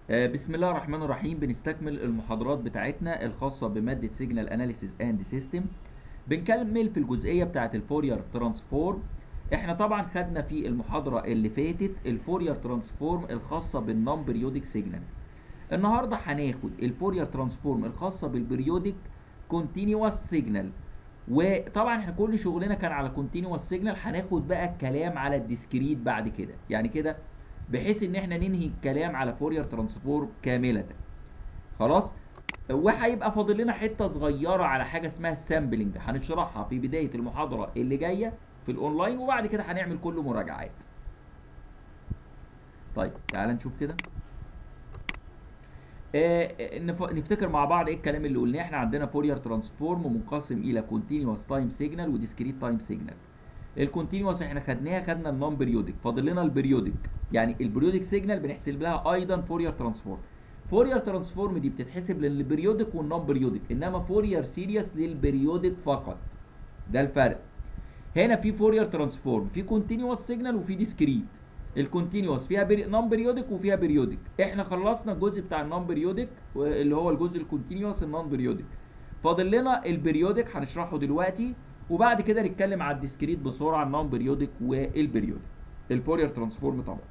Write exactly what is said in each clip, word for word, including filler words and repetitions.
آه، بسم الله الرحمن الرحيم. بنستكمل المحاضرات بتاعتنا الخاصة بمادة سيجنال اناليسيز اند سيستم. بنكمل في الجزئية بتاعت الفورير ترانسفورم. احنا طبعا خدنا في المحاضرة اللي فاتت الفورير ترانسفورم الخاصة بالنون بريودك سيجنال. النهارده هناخد الفورير ترانسفورم الخاصة بالبريودك كونتينوس سيجنال. وطبعا احنا كل شغلنا كان على كونتينوس سيجنال، هناخد بقى الكلام على الديسكريت بعد كده، يعني كده بحيث ان احنا ننهي الكلام على فورير ترانسفورم كاملة. خلاص. وهيبقى فاضل لنا حته صغيره على حاجه اسمها السامبلنج، هنشرحها في بدايه المحاضره اللي جايه في الاونلاين، وبعد كده هنعمل كله مراجعات. طيب تعال نشوف كده. آه نفتكر مع بعض ايه الكلام اللي قلناه. احنا عندنا فورير ترانسفورم منقسم الى كونتينوس تايم سيجنال وديسكريت تايم سيجنال. الكونتينوس احنا خدناها، خدنا النون بريودك، فاضل لنا البريودك. يعني البريودك سيجنال بنحسب لها ايضا فورير ترانسفورم. فورير ترانسفورم دي بتتحسب للبريودك والنون بريودك، انما فورير سيريس للبريودك فقط. ده الفرق. هنا في فورير ترانسفورم في كونتينوس سيجنال وفي ديسكريت. الكونتينوس فيها بري... نون بريودك وفيها بريودك. احنا خلصنا الجزء بتاع النون بريودك اللي هو الجزء الكونتينوس النون بريودك. فاضل لنا البريودك هنشرحه دلوقتي، وبعد كده نتكلم على الديسكريت بسرعه، النون بريودك والبريودك. الفورير ترانسفورم طبعا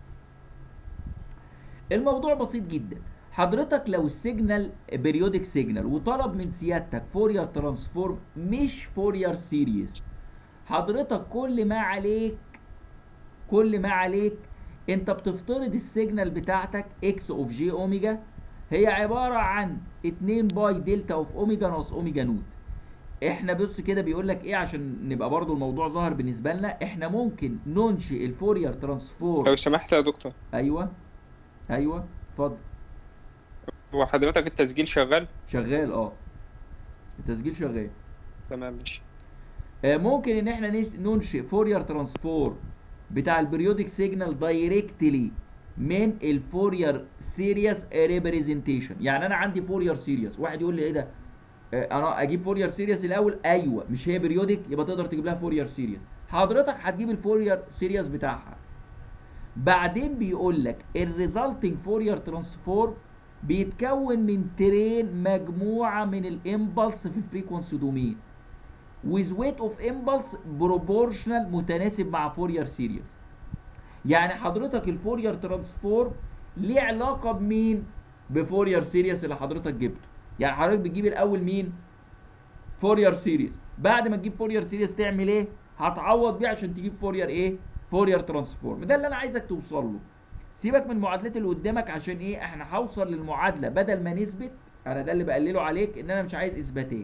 الموضوع بسيط جدا. حضرتك لو السيجنال بريودك سيجنال وطلب من سيادتك فورير ترانسفورم مش فورير سيريز، حضرتك كل ما عليك كل ما عليك انت بتفترض السيجنال بتاعتك اكس اوف جي اوميجا هي عباره عن اتنين باي دلتا اوف اوميجا ناقص اوميجا نوت. احنا بص كده بيقول لك ايه عشان نبقى برضو الموضوع ظاهر بالنسبه لنا. احنا ممكن ننشئ الفورير ترانسفورم. لو سمحت يا دكتور، ايوه ايوه اتفضل. هو حضرتك التسجيل شغال؟ شغال اه، التسجيل شغال. تمام ماشي. آه ممكن ان احنا ننشئ فورير ترانسفورم بتاع البريودك سيجنال دايركتلي من الفورير سيريس ريبريزنتيشن. يعني انا عندي فورير سيريس، واحد يقول لي ايه ده؟ آه انا اجيب فورير سيريس الاول؟ ايوه، مش هي بريودك يبقى تقدر تجيب لها فورير سيريس. حضرتك هتجيب الفورير سيريس بتاعها، بعدين بيقول لك الريزلتنج فورير ترانسفورم بيتكون من ترين مجموعه من الامبلس في الفريكونسي دومين with weight of impulse proportional متناسب مع فورير سيريس. يعني حضرتك الفورير ترانسفورم ليه علاقه بمين؟ بفورير سيريس اللي حضرتك جبته. يعني حضرتك بتجيب الاول مين؟ فورير سيريس. بعد ما تجيب فورير سيريس تعمل ايه؟ هتعوض بيه عشان تجيب فورير ايه؟ فورير ترانسفورم. ده اللي انا عايزك توصل له. سيبك من المعادلات اللي قدامك، عشان ايه؟ احنا هوصل للمعادله بدل ما نثبت. انا ده اللي بقلله عليك، ان انا مش عايز اثباتات.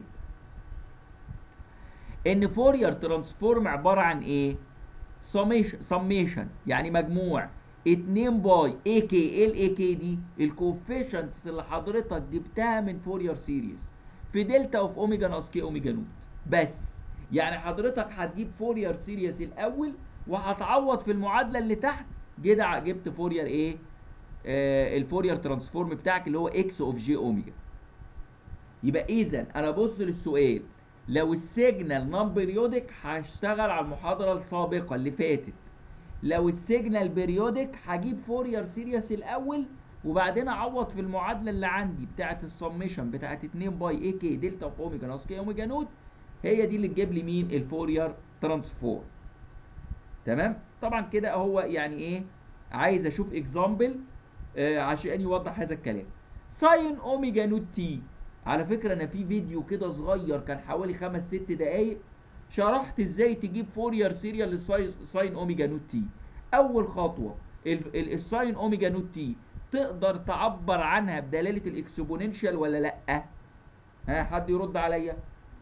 ان فورير ترانسفورم عباره عن ايه؟ سميشن سميشن يعني مجموع اتنين باي اي كي. ايه الاي كي دي؟ الكوفيشنتس اللي حضرتك جبتها من فورير سيريز في دلتا اوف اوميجا ناقص كي اوميجا نوت بس. يعني حضرتك هتجيب فورير سيريز الاول وهتعوض في المعادله اللي تحت كده جبت فورير ايه؟ آه الفورير ترانسفورم بتاعك اللي هو اكس اوف جي اوميجا. يبقى اذا انا بص للسؤال، لو السيجنال نون بريودك هشتغل على المحاضره السابقه اللي فاتت. لو السيجنال بريودك هجيب فورير سيريس الاول وبعدين اعوض في المعادله اللي عندي بتاعه السميشن بتاعه اتنين باي اي كي دلتا اوف اوميجا ناقص كي اوميجا نوت، هي دي اللي تجيب لي مين؟ الفورير ترانسفورم. تمام. طبعا كده هو يعني ايه، عايز اشوف اكزامبل آه عشان يوضح هذا الكلام. ساين اوميجا نوت تي. على فكره انا في فيديو كده صغير كان حوالي خمس ست دقايق شرحت ازاي تجيب فورير سيريال للساين اوميجا نوت تي. اول خطوه الساين اوميجا نوت تي تقدر تعبر عنها بدلاله الاكسبوننشال ولا لا؟ ها حد يرد عليا.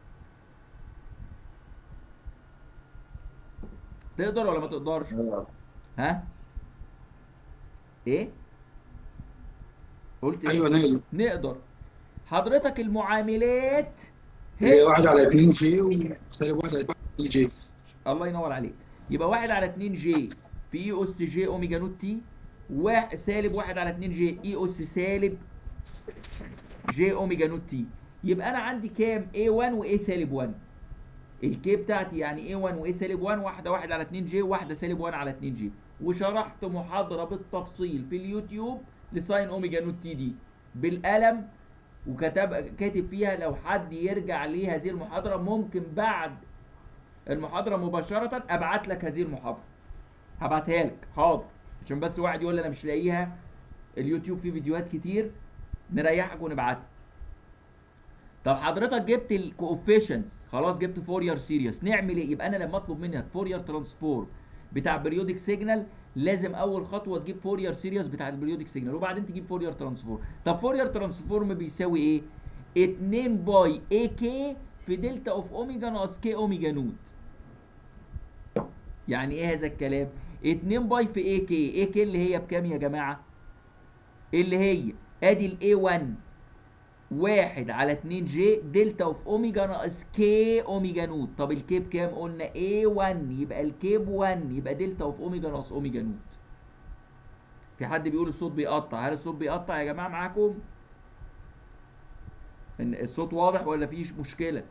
تقدر ولا ما تقدرش؟ ها ايه قلت؟ ايه ايوه نقدر. نقدر. حضرتك المعاملات هي واحد على اتنين جي وسالب واحد على اتنين جي. الله ينور عليك. يبقى واحد على اتنين جي في اي اس جي اوميجا نوت تي، وسالب واحد على اتنين جي اي اس سالب جي اوميجا نوت تي. يبقى انا عندي كام؟ اي واحد واي سالب واحد. الكي بتاعتي يعني اي واحد واي سالب واحد، واحده واحد على اتنين جي وواحده سالب واحد على اتنين جي. وشرحت محاضره بالتفصيل في اليوتيوب لساين اوميجا نوت تي دي بالقلم، وكتب كاتب فيها لو حد يرجع لهذه المحاضره ممكن بعد المحاضره مباشره ابعت لك هذه المحاضره، هبعتها لك حاضر، عشان بس واحد يقول لي انا مش لاقيها، اليوتيوب فيه فيديوهات كتير، نريحك ونبعتها. طب حضرتك جبت الكوفيشنتس خلاص، جبت فورير سيريس، نعمل ايه؟ يبقى انا لما اطلب منك فورير ترانسفورم بتاع بريودك سيجنال لازم اول خطوه تجيب فورير سيريس بتاع البريودك سيجنال وبعدين تجيب فورير ترانسفورم. طب فورير ترانسفورم بيساوي ايه؟ اتنين باي اي كي في دلتا اوف اوميجا ناقص كي اوميجا نوت. يعني ايه هذا الكلام؟ اتنين باي في اي كي، اي كي اللي هي بكام يا جماعه؟ اللي هي ادي الاي واحد واحد على اتنين جي دلتا اوف اوميجا ناقص كي اوميجا نوت. طب الكي بكام؟ قلنا اي واحد، يبقى الكي ب واحد، يبقى دلتا اوف اوميجا ناقص اوميجا نوت. في حد بيقول الصوت بيقطع، هل الصوت بيقطع يا جماعه معاكم؟ ان الصوت واضح ولا فيش مشكله؟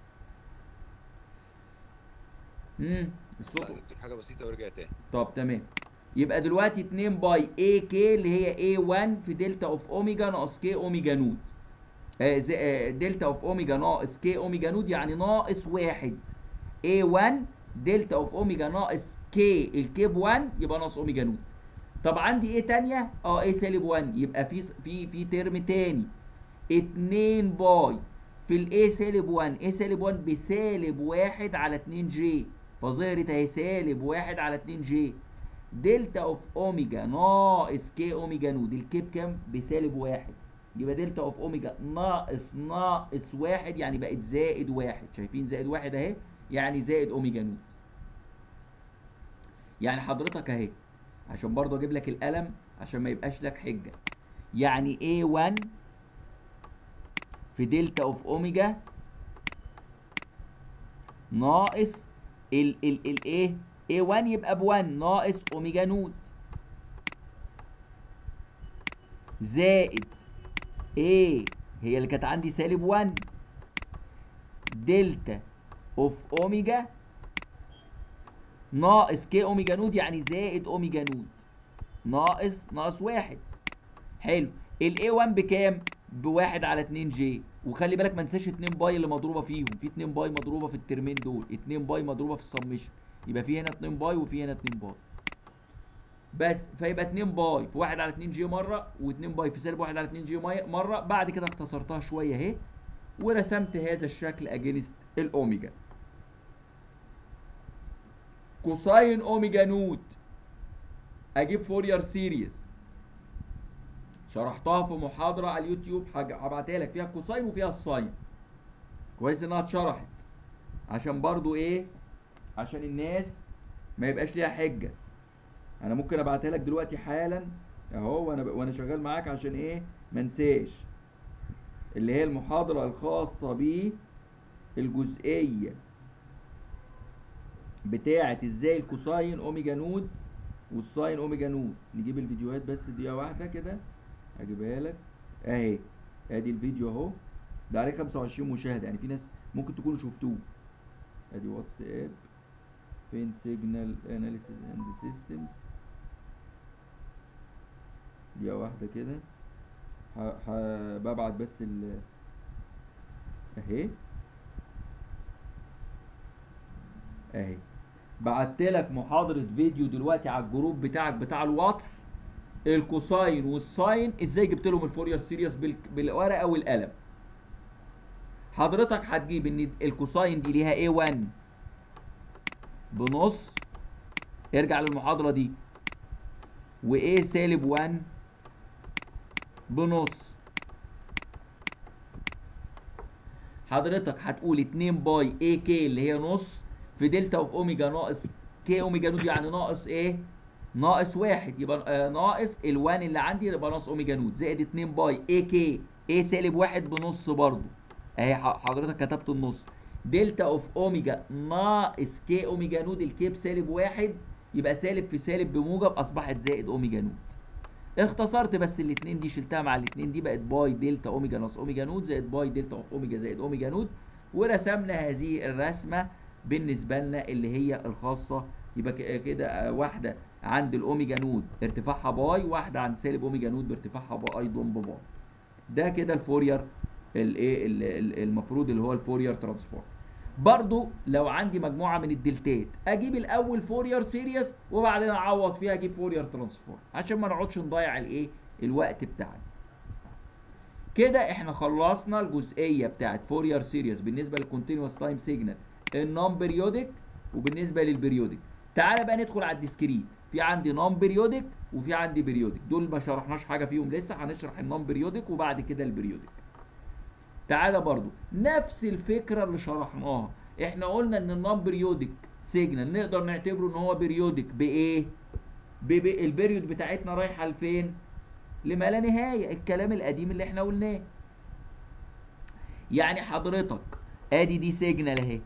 امم الصوت دكتور حاجه بسيطه ورجع تاني. طب تمام. يبقى دلوقتي اتنين باي اي كي اللي هي اي واحد في دلتا اوف اوميجا ناقص كي اوميجا نوت. آه آه دلتا اوف اوميجا ناقص كي اوميجا نوت يعني ناقص واحد. اي واحد دلتا اوف اوميجا ناقص كي، الكي ب واحد يبقى ناقص اوميجا نوت. طب عندي ايه تانية؟ اه ايه سالب واحد، يبقى في في في ترم تاني اتنين باي في الاي سالب واحد، ايه سالب واحد بسالب واحد على اتنين جي، فظهرت اهي سالب واحد على اتنين جي دلتا اوف اوميجا ناقص كي اوميجا نوت. الكي بكام؟ بسالب واحد، يبقى دلتا اوف اوميجا ناقص ناقص واحد يعني بقت زائد واحد. شايفين زائد واحد اهي، يعني زائد اوميجا نوت. يعني حضرتك اهي عشان برضه اجيب لك القلم عشان ما يبقاش لك حجه، يعني اي واحد في دلتا اوف اوميجا ناقص ال ال الايه اي واحد يبقى ب واحد ناقص اوميجا نوت زائد ايه هي اللي كانت عندي سالب واحد دلتا اوف اوميجا ناقص كي اوميجا نوت يعني زائد اوميجا نوت ناقص ناقص واحد. حلو. الاي واحد بكام؟ بواحد على اتنين جي، وخلي بالك ما ننساش اتنين باي اللي مضروبه فيهم، في اتنين باي مضروبه في الترمين دول، اتنين باي مضروبه في السمشن، يبقى في هنا اتنين باي وفي هنا اتنين باي بس، فيبقى اتنين باي في واحد على اتنين جي مره، و2 باي في سالب واحد على اتنين جي مره. بعد كده اختصرتها شويه اهي ورسمت هذا الشكل اجينست الاوميجا. كوساين اوميجا نوت اجيب فورير سيريز، شرحتها في محاضره على اليوتيوب هبعتها لك، فيها الكوساين وفيها الساين. كويس انها اتشرحت عشان برضو ايه، عشان الناس ما يبقاش ليها حجه. انا ممكن ابعتها لك دلوقتي حالا اهو وانا وانا شغال معاك عشان ايه ما انساش، اللي هي المحاضره الخاصه بالجزئيه بتاعه ازاي الكوساين اوميجا نود والساين اوميجا نود. نجيب الفيديوهات بس دقيقه واحده كده هجيبها لك اهي. ادي الفيديو اهو، ده عليه خمسة وعشرين مشاهده، يعني في ناس ممكن تكونوا شفتوه. ادي واتساب، فين سيجنال اناليسيس اند سيستمز، دقيقه واحده كده ببعت بس ال اهي اهي بعت لك محاضره فيديو دلوقتي على الجروب بتاعك بتاع الواتس، الكوساين والساين ازاي جبت لهم الفورير سيريس بالورقه والقلم. حضرتك هتجيب ان الكوساين دي ليها اي واحد بنص، ارجع للمحاضره دي، وايه سالب واحد بنص. حضرتك هتقول اتنين باي اي كي اللي هي نص في دلتا اوف اوميجا ناقص كي اوميجا نود يعني ناقص ايه؟ ناقص واحد، يبقى آه ناقص الوان اللي عندي يبقى ناقص اوميجا نود زائد اتنين باي اي كي اي سالب واحد بنص برضو اهي حضرتك كتبت النص دلتا اوف اوميجا ناقص كي اوميجا نود، الكي بسالب واحد يبقى سالب في سالب بموجب اصبحت زائد اوميجا نود. اختصرت بس الاثنين دي شلتها مع الاثنين دي بقت باي دلتا اوميجا ناقص اوميجا نود زائد باي دلتا اوف اوميجا زائد اوميجا نود، ورسمنا هذه الرسمه بالنسبه لنا اللي هي الخاصه. يبقى كده واحده عند الاوميجا نود ارتفاعها باي، واحده عند سالب اوميجا نود بارتفاعها باي ايضا بباي. ده كده الفورير الايه المفروض اللي هو الفورير ترانسفورم. برضو لو عندي مجموعه من الدلتات اجيب الاول فورير سيريس وبعدين اعوض فيها اجيب فورير ترانسفورم عشان ما نقعدش نضيع الايه الوقت بتاعنا. كده احنا خلصنا الجزئيه بتاعت فورير سيريس بالنسبه للكونتينوس تايم سيجنال النون بيريودك وبالنسبه للبريودك. تعالى بقى ندخل على الديسكريت. في عندي نون بيريودك وفي عندي بيريودك، دول ما شرحناش حاجه فيهم لسه، هنشرح النون بيريودك وبعد كده البيريودك. تعالى برضو نفس الفكره اللي شرحناها، احنا قلنا ان النون بيريودك سيجنال نقدر نعتبره ان هو بيريودك بايه؟ البيريود بتاعتنا رايحه لفين؟ لما لا نهايه، الكلام القديم اللي احنا قلناه. يعني حضرتك ادي دي سيجنال اهي،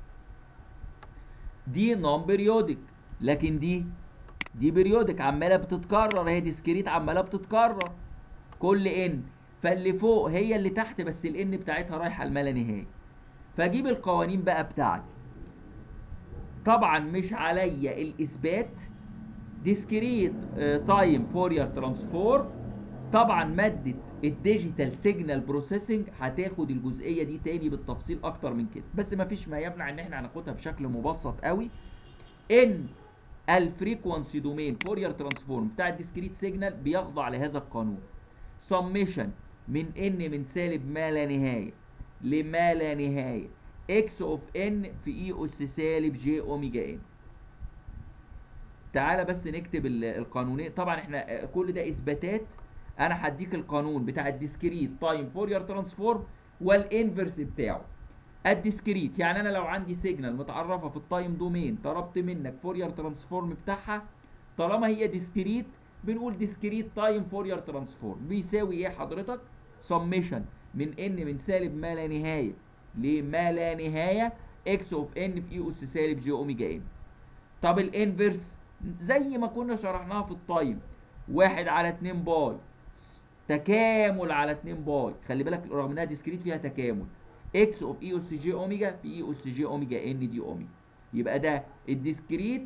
دي نون بيريودك، لكن دي دي بيريودك عماله بتتكرر اهي، ديسكريت عماله بتتكرر كل ان، فاللي فوق هي اللي تحت بس الان بتاعتها رايحه لما لا نهايه. فاجيب القوانين بقى بتاعتي. طبعا مش عليا الاثبات. ديسكريت تايم فورير ترانسفورم، طبعا ماده الديجيتال سيجنال بروسيسنج هتاخد الجزئيه دي تاني بالتفصيل اكتر من كده، بس مفيش ما يمنع ان احنا هناخدها بشكل مبسط قوي. ان الفريكوانسي دومين فورير ترانسفورم بتاع الديسكريت سيجنال بيخضع لهذا القانون. سميشن من ان من سالب ما لا نهايه لما لا نهايه اكس اوف ان في اي اس سالب جي اوميجا ان. تعالى بس نكتب القانونين. طبعا احنا كل ده اثباتات، انا هديك القانون بتاع الديسكريت تايم فورير ترانسفورم والانفرس بتاعه. الديسكريت يعني انا لو عندي سيجنال متعرفه في التايم دومين طلبت منك فورير ترانسفورم بتاعها، طالما هي ديسكريت بنقول ديسكريت تايم فورير ترانسفورم بيساوي ايه حضرتك؟ سميشن من ان من سالب ما لا نهايه لما لا نهايه اكس اوف ان في اي اس سالب جي اوميجا ان. طب الانفرس زي ما كنا شرحناها في التايم، واحد على اتنين باي تكامل على اتنين باي، خلي بالك رغم انها ديسكريت فيها تكامل، اكس اوف اي اس جي اوميجا في اي اس جي اوميجا ان دي اوميجا. يبقى ده الديسكريت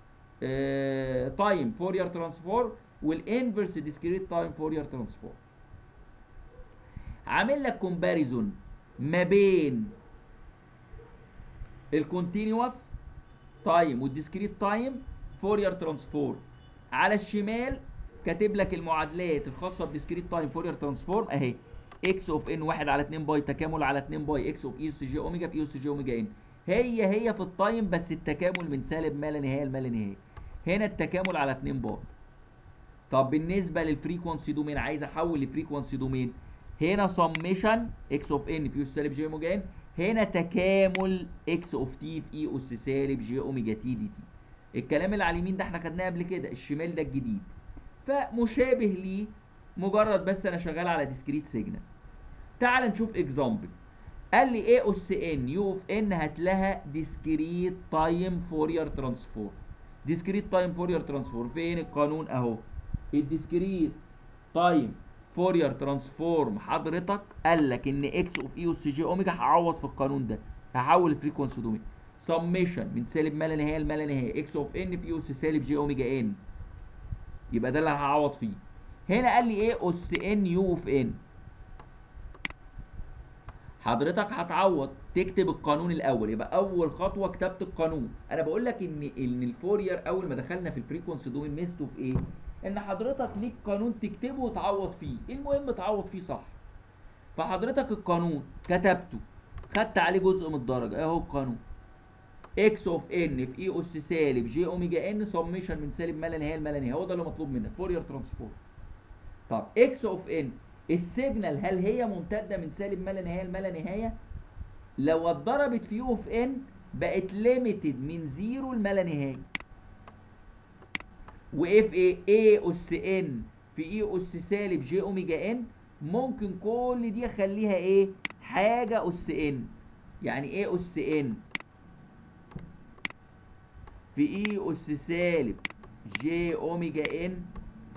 تايم فورير ترانسفورم والانفرس ديسكريت تايم فورير ترانسفورم. عامل لك كومباريزون ما بين الكونتينوس تايم والديسكريت تايم فورير ترانسفورم. على الشمال كاتب لك المعادلات الخاصه بديسكريت تايم فورير ترانسفورم اهي، اكس اوف ان واحد على اتنين باي تكامل على اتنين باي اكس اوف اي اس جي اوميجا في اي اس جي اوميجا ان، هي هي في التايم بس التكامل من سالب ما لا نهايه لما لا نهايه، هنا التكامل على اتنين باي. طب بالنسبه للفريكوانسي دومين عايز احول لفريكوانسي دومين، هنا سميشن اكس اوف ان في اس سالب جي اوميجا ان، هنا تكامل اكس اوف تي في اي اس سالب جي اوميجا تي دي تي. الكلام اللي على اليمين ده احنا خدناه قبل كده، الشمال ده الجديد، فمشابه ليه، مجرد بس انا شغال على ديسكريت سيجنال. تعال نشوف اكزامبل. قال لي ايه اس ان يو اوف ان هات لها ديسكريت تايم فورير ترانسفورم. ديسكريت تايم فورير ترانسفورم فين القانون اهو، الديسكريت تايم فورير ترانسفورم حضرتك قال لك ان اكس اوف اي اس جي اوميجا هعوض في القانون ده، هحول الفريكونسي دومين سميشن من سالب ما لا نهايه لما لا نهايه اكس اوف ان في اي اس سالب جي اوميجا ان، يبقى ده اللي هعوض فيه. هنا قال لي ايه اس ان يو اوف ان، حضرتك هتعوض تكتب القانون الاول، يبقى اول خطوه كتبت القانون. انا بقول لك ان ان الفورير اول ما دخلنا في الفريكونسي دومين ميزته في ايه؟ ان حضرتك ليك قانون تكتبه وتعوض فيه، المهم تعوض فيه صح. فحضرتك القانون كتبته خدت عليه جزء من الدرجه اهو القانون، اكس اوف ان في اي اس سالب جي اوميجا ان سميشن من سالب ما لا نهايه لما لا نهايه، هو ده اللي مطلوب منك فورير ترانسفورم. طب اكس اوف ان السيجنال هل هي ممتده من سالب ما لا نهايه لما لا نهايه؟ لو اتضربت في يو اوف ان بقت ليميتد من زيرو لما لا نهايه. واف ايه اي اس ان في اي اس سالب جي اوميجا ان، ممكن كل دي اخليها ايه؟ حاجه اس ان، يعني ايه اس ان في اي اس سالب جي اوميجا ان،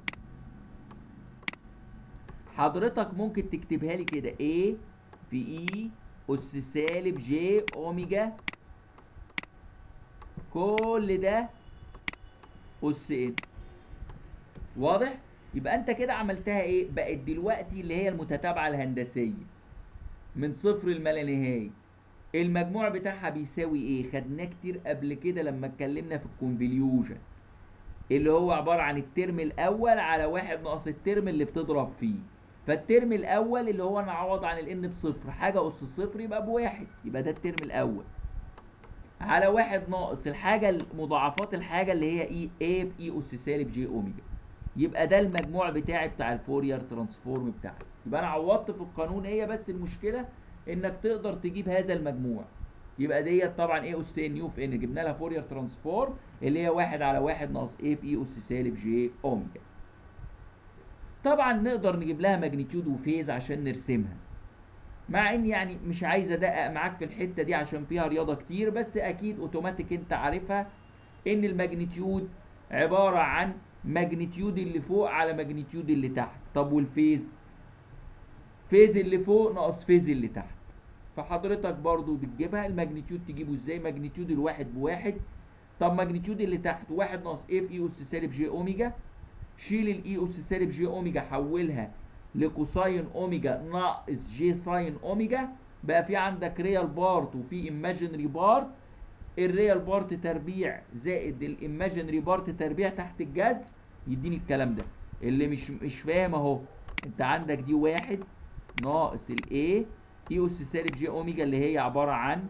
حضرتك ممكن تكتبها لي كده A في اي اس سالب جي اوميجا، كل ده اس ان. واضح؟ يبقى انت كده عملتها ايه؟ بقت دلوقتي اللي هي المتتابعه الهندسيه من صفر لما لا نهايه. المجموع بتاعها بيساوي ايه؟ خدناه كتير قبل كده لما اتكلمنا في الكونفوليوشن، اللي هو عباره عن الترم الاول على واحد ناقص الترم اللي بتضرب فيه. فالترم الاول اللي هو انا اعوض عن الان بصفر، حاجه اس صفر يبقى بواحد، يبقى ده الترم الاول. على واحد ناقص الحاجه مضاعفات الحاجه اللي هي اي اي في اي اس سالب جي اوميجا، يبقى ده المجموع بتاعي بتاع الفورير ترانسفورم بتاعتي. يبقى انا عوضت في القانون، هي بس المشكله انك تقدر تجيب هذا المجموع. يبقى ديت طبعا ايه اس ان يو في ان، جبنا لها فورير ترانسفورم اللي هي واحد على واحد ناقص ايه في اي اس سالب جي اوميجا. طبعا نقدر نجيب لها ماجنتيود وفيز عشان نرسمها، مع ان يعني مش عايز ادقق معاك في الحته دي عشان فيها رياضه كتير، بس اكيد اوتوماتيك انت عارفها ان الماجنتيود عباره عن ماجنتيود اللي فوق على ماجنتيود اللي تحت. طب والفيز؟ فيز اللي فوق ناقص فيز اللي تحت. فحضرتك برضو بتجيبها الماجنتيود، تجيبه ازاي؟ ماجنتيود الواحد بواحد. طب ماجنتيود اللي تحت واحد ناقص ايه في اي اس سالب جي اوميجا، شيل الاي اس سالب جي اوميجا حولها لكوساين اوميجا ناقص جي ساين اوميجا، بقى في عندك ريال بارت وفي ايماجينري بارت. الريال بارت تربيع زائد الايماجينري بارت تربيع تحت الجذر يديني الكلام ده. اللي مش مش فاهم اهو، انت عندك دي واحد ناقص الايه اي اس سالب جي اوميجا اللي هي عباره عن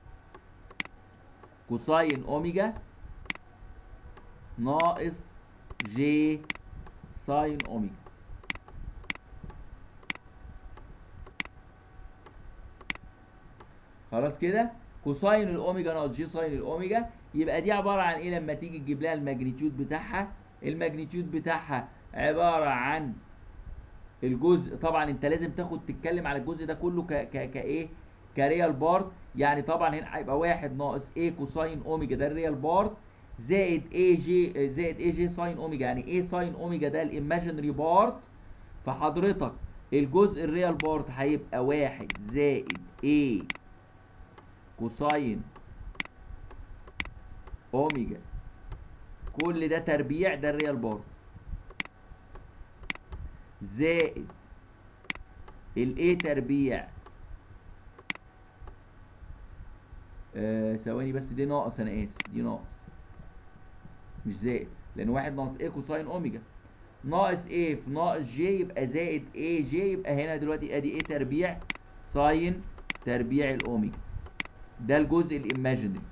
كوساين اوميجا ناقص جي ساين اوميجا. خلاص كده؟ كوساين الاوميجا ناقص جي ساين الاوميجا. يبقى دي عباره عن ايه لما تيجي تجيب لها الماجنتيود بتاعها؟ الماجنتيود بتاعها عباره عن الجزء، طبعا انت لازم تاخد تتكلم على الجزء ده كله ك ك كايه؟ كريال بارت. يعني طبعا هنا هيبقى واحد ناقص ايه كوساين اوميجا ده الريال بارت، زائد اي جي زائد اي جي ساين اوميجا، يعني ايه ساين اوميجا ده الايماجينري بارت. فحضرتك الجزء الريال بارت هيبقى واحد زائد ايه كوساين اوميجا، كل ده تربيع، ده الريال بارت، زائد الايه تربيع. آه ثواني بس، دي ناقص، انا اسف، دي ناقص مش زائد، لان واحد ناقص ايه كوساين اوميجا ناقص ايه في ناقص جي يبقى زائد ايه جي. يبقى هنا دلوقتي ادي ايه تربيع ساين تربيع الاوميجا، ده الجزء الايماجينري.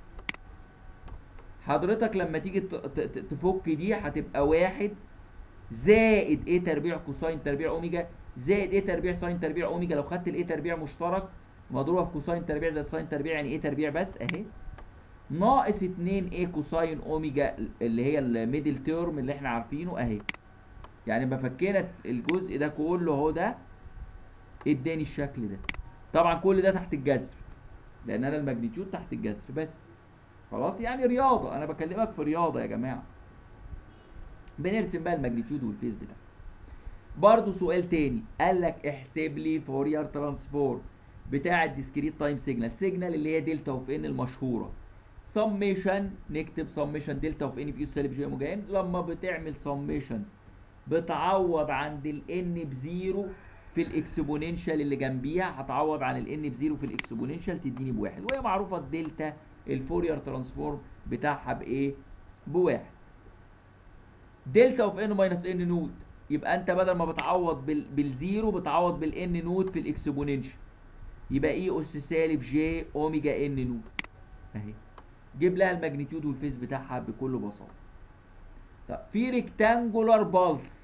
حضرتك لما تيجي تفك دي هتبقى واحد زائد ايه تربيع كوساين تربيع اوميجا زائد ايه تربيع ساين تربيع اوميجا. لو خدت الايه تربيع مشترك مضروبه في كوساين تربيع زائد ساين تربيع يعني ايه تربيع بس اهي، ناقص اتنين ايه كوساين اوميجا اللي هي الميدل تيرم اللي احنا عارفينه اهي. يعني ما فكينا الجزء ده كله اهو، ده اداني الشكل ده. طبعا كل ده تحت الجذر لان انا الماجنتيود تحت الجذر بس. خلاص يعني رياضه، انا بكلمك في رياضه يا جماعه. بنرسم بقى الماجنتيود والفيز بتاعه. برضه سؤال تاني قال لك احسب لي فورير ترانسفورم بتاع الديسكريت تايم سيجنال، سيجنال اللي هي دلتا اوف ان المشهوره. سميشن، نكتب سميشن دلتا اوف ان في اس سالب جي اوميجا ان. لما بتعمل سميشنز بتعوض عند الان بزيرو في الاكسبوننشال اللي جنبيها، هتعوض عن الان بزيرو في الاكسبوننشال تديني بواحد، وهي معروفه الدلتا الفورير ترانسفورم بتاعها بايه؟ بواحد. دلتا اوف ان ماينس ان نود، يبقى انت بدل ما بتعوض بال... بالزيرو بتعوض بالان نود في الاكسبوننشال، يبقى اي اس سالب جي اوميجا ان نود اهي. جيب لها الماجنتيود والفيز بتاعها بكل بساطه. طب في ريكتانجولار بالس،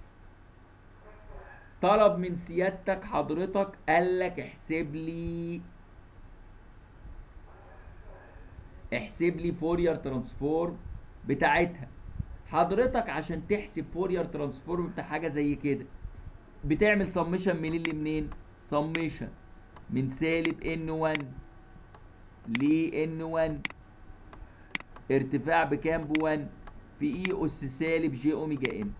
طلب من سيادتك حضرتك قال لك احسب لي احسب لي فورير ترانسفورم بتاعتها. حضرتك عشان تحسب فورير ترانسفورم بتاع حاجه زي كده بتعمل سميشن منين لمنين؟ سميشن من سالب ان واحد ل ان واحد، ارتفاع بكام؟ ب واحد، في اي اس سالب جي اوميجا ان.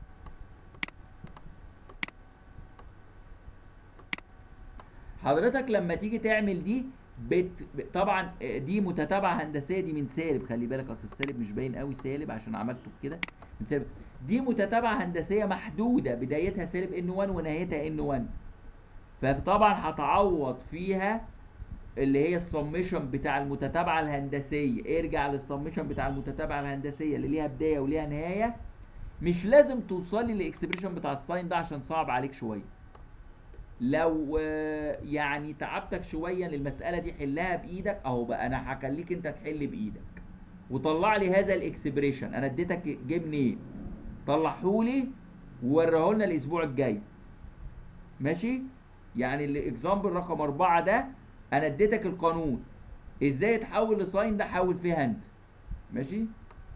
حضرتك لما تيجي تعمل دي بت... طبعا دي متتابعه هندسيه، دي من سالب، خلي بالك اصل السالب مش باين قوي سالب عشان عملته كده، من سالب. دي متتابعه هندسيه محدوده بدايتها سالب ان واحد ونهايتها ان واحد، فطبعا هتعوض فيها اللي هي السمشن بتاع المتتابعه الهندسيه. ارجع للسمشن بتاع المتتابعه الهندسيه اللي ليها بدايه وليها نهايه. مش لازم توصلي للاكسبريشن بتاع الساين ده عشان صعب عليك شويه. لو يعني تعبتك شويه للمساله دي حلها بايدك اهو بقى، انا هخليك انت تحل بايدك وطلع لي هذا الاكسبريشن. انا اديتك جه منين، طلعهولي ووريهولنا الاسبوع الجاي. ماشي؟ يعني الاكزامبل رقم أربعة ده انا اديتك القانون ازاي تحول لساين، ده حول فيها انت. ماشي؟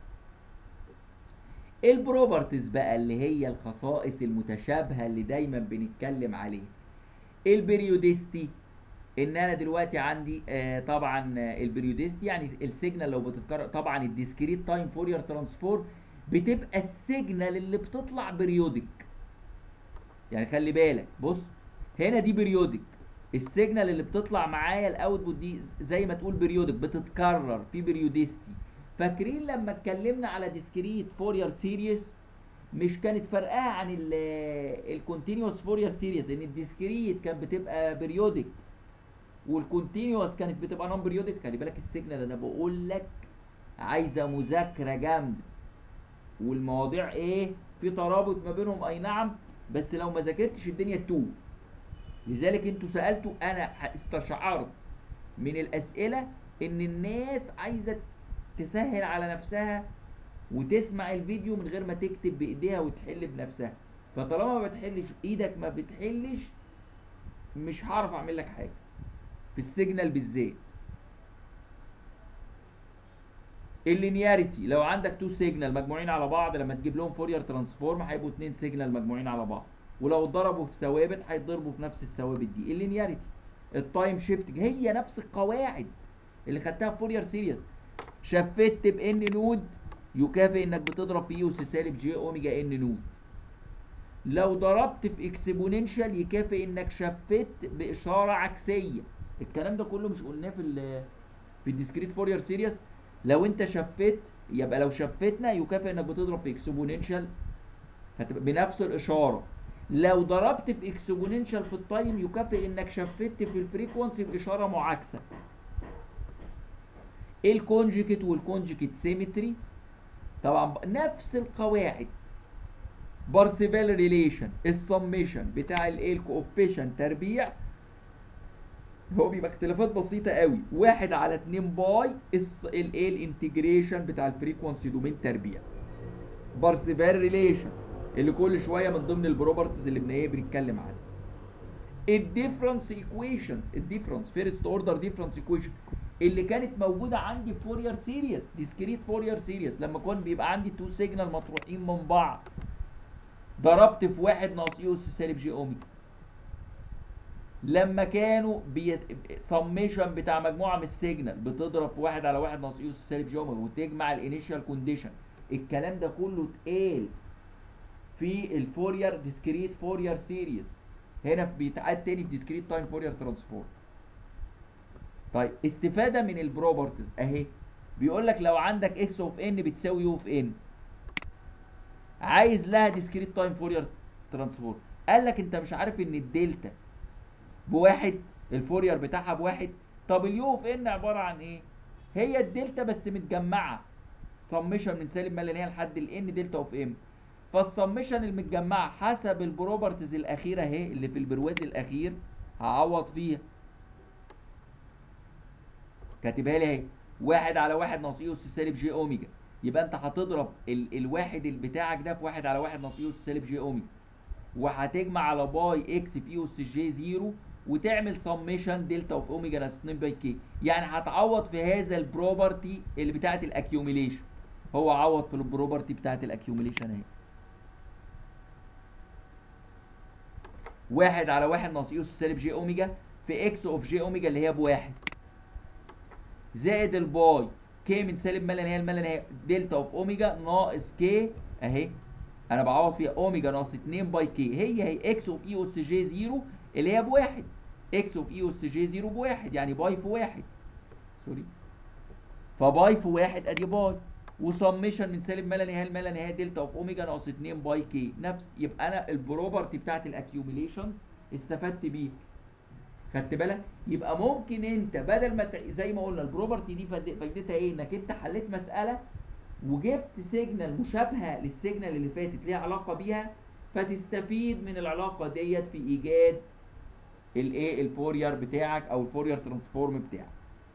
البروبرتيز بقى اللي هي الخصائص المتشابهه اللي دايما بنتكلم عليها. البريودستي، ان انا دلوقتي عندي آه طبعا آه البريودستي يعني السيجنال لو بتتكرر. طبعا الديسكريت تايم فورير ترانسفورم بتبقى السيجنال اللي بتطلع بريودك. يعني خلي بالك، بص هنا دي بريودك، السيجنال اللي بتطلع معايا الاوتبوت دي زي ما تقول بريودك بتتكرر في بريودستي. فاكرين لما اتكلمنا على ديسكريت فورير سيريس مش كانت فرقها عن الكونتينوس فورير سيريس ان الديسكريت كانت بتبقى بريودك والكونتينوس كانت بتبقى نون بريودك؟ خلي بالك السيجنال انا بقول لك عايزه مذاكره جامده، والمواضيع ايه في ترابط ما بينهم اي نعم، بس لو ما ذاكرتش الدنيا تتوه. لذلك انتوا سالتوا، انا استشعرت من الاسئله ان الناس عايزه تسهل على نفسها وتسمع الفيديو من غير ما تكتب بايديها وتحل بنفسها. فطالما ما بتحلش ايدك ما بتحلش، مش هعرف اعمل لك حاجه في السيجنال بالذات. اللينياريتي، لو عندك تو سيجنال مجموعين على بعض لما تجيب لهم فورير ترانسفورم هيبقوا اتنين سيجنال مجموعين على بعض، ولو اتضربوا في ثوابت هيتضربوا في نفس الثوابت دي. اللينياريتي، التايم شيفتنج، هي نفس القواعد اللي خدتها في فورير سيريس. شفت بان نود يكافئ انك بتضرب في يو اس سالب جي اوميجا ان نود. لو ضربت في اكسبوننشال يكافئ انك شفت باشاره عكسيه. الكلام ده كله مش قلناه في ال في الديسكريت فورير سيريس. لو انت شفت يبقى لو شفتنا يكافئ انك بتضرب في اكسبوننشال هتبقى بنفس الاشاره. لو ضربت في اكسبوننشال في التايم يكافئ انك شفت في الفريكونسي باشاره معاكسه. الكونجكت والكونجكت سيمتري طبعا نفس القواعد. بارسيفال ريليشن، السميشن بتاع الايه الكوفيشن تربيع، هو بيبقى اختلافات بسيطه قوي، واحد على اتنين باي الايه الانتجريشن بتاع الفريكونسي دومين تربيع. بارسيفال ريليشن اللي كل شويه من ضمن البروبرتيز اللي بن بنتكلم عنها. الديفرنس ايكويشنز، الديفرنس فيرست اوردر ديفرنس ايكويشن اللي كانت موجوده عندي في فورير سيريس، ديسكريت فورير سيريس، لما كان بيبقى عندي تو سيجنال مطروحين من بعض ضربت في واحد ناقص يو اس سالب جي اوميجا. لما كانوا بي سميشن بتاع مجموعه من السيجنال بتضرب في واحد على واحد ناقص يو اس سالب جي اوميجا وتجمع الانيشال كونديشن. الكلام ده كله اتقال في الفورير ديسكريت فورير سيريس، هنا بيتعاد تاني في ديسكريت تايم فورير ترانسفورم. طيب استفاده من البروبرتيز اهي، بيقول لك لو عندك اكس اوف ان بتساوي يو اوف ان، عايز لها ديسكريت تايم فورير ترانسفورم. قال لك انت مش عارف ان الدلتا بواحد، الفورير بتاعها بواحد. طب اليو اوف ان عباره عن ايه؟ هي الدلتا بس متجمعه سميشن من سالب ما لا نهايه لحد الان دلتا اوف ام. فالسميشن المتجمعه حسب البروبرتيز الاخيره اهي اللي في البرواز الاخير هعوض فيها. كاتبها لي اهي، واحد على واحد ناقص يو اس سالب جي اوميجا. يبقى انت هتضرب ال الواحد اللي بتاعك ده في واحد على واحد ناقص يو اس سالب جي اوميجا، وهتجمع على باي اكس في يو اس جي زيرو وتعمل سميشن دلتا اوف اوميجا ناقص اتنين باي كي. يعني هتعوض في هذا البروبرتي اللي بتاعت الاكيوميليشن. هو عوض في البروبرتي بتاعت الاكيوميليشن اهي، واحد على واحد ناقص يو اس سالب جي اوميجا في اكس اوف جي اوميجا اللي هي بواحد زائد الباي كي من سالب ما لا نهايه لما لا نهايه دلتا اوف اوميجا ناقص كي اهي. انا بعوض فيها اوميجا ناقص اتنين باي كي، هي هي اكس اوف اي اس جي زيرو اللي هي بواحد. اكس اوف اي اس جي زيرو بواحد يعني باي في واحد، سوري، فباي في واحد ادي باي. وسميشن من سالب ما لا نهايه لما لا نهايه دلتا اوف اوميجا ناقص اتنين باي كي. نفس يبقى انا البروبرتي بتاعت الاكيوميليشنز استفدت بيه. خدت بالك؟ يبقى ممكن انت بدل ما ت... زي ما قلنا البروبرتي دي فايدتها ايه؟ انك انت حليت مساله وجبت سيجنال مشابهه للسيجنال اللي فاتت ليها علاقه بيها، فتستفيد من العلاقه ديت في ايجاد الايه الفورير بتاعك او الفورير ترانسفورم بتاعك.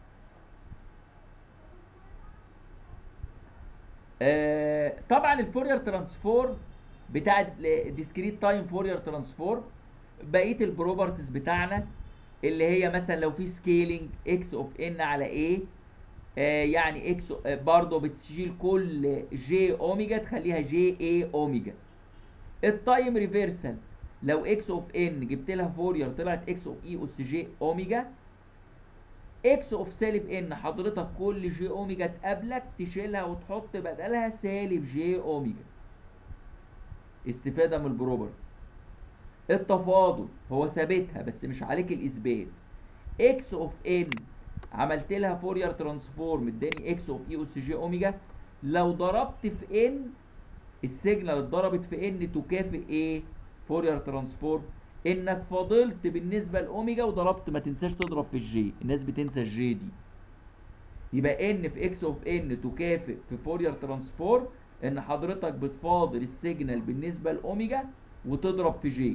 آه طبعا الفورير ترانسفورم بتاع الديسكريت تايم فورير ترانسفورم بقيه البروبرتيز بتاعنا اللي هي مثلا لو في سكيلينج اكس اوف ان على ايه، آه يعني اكس آه برضه بتشيل كل جي اوميجا تخليها جي اي اوميجا. التايم ريفرسال لو اكس اوف ان جبت لها فورير طلعت اكس اوف اي اس جي اوميجا. اكس اوف سالب ان حضرتك كل جي اوميجا تقابلك تشيلها وتحط بدلها سالب جي اوميجا. استفاده من البروبرتي. التفاضل هو ثابتها بس مش عليك الاثبات. اكس اوف ان عملت لها فورير ترانسفورم اداني اكس اوف اي اس جي اوميجا. لو ضربت في ان السيجنال اتضربت في ان تكافئ ايه؟ فورير ترانسفورم. انك فاضلت بالنسبه لاوميجا وضربت، ما تنساش تضرب في الجي، الناس بتنسى الجي دي. يبقى ان في اكس اوف ان تكافئ في فورير ترانسفورم ان حضرتك بتفاضل السيجنال بالنسبه لاوميجا وتضرب في جي.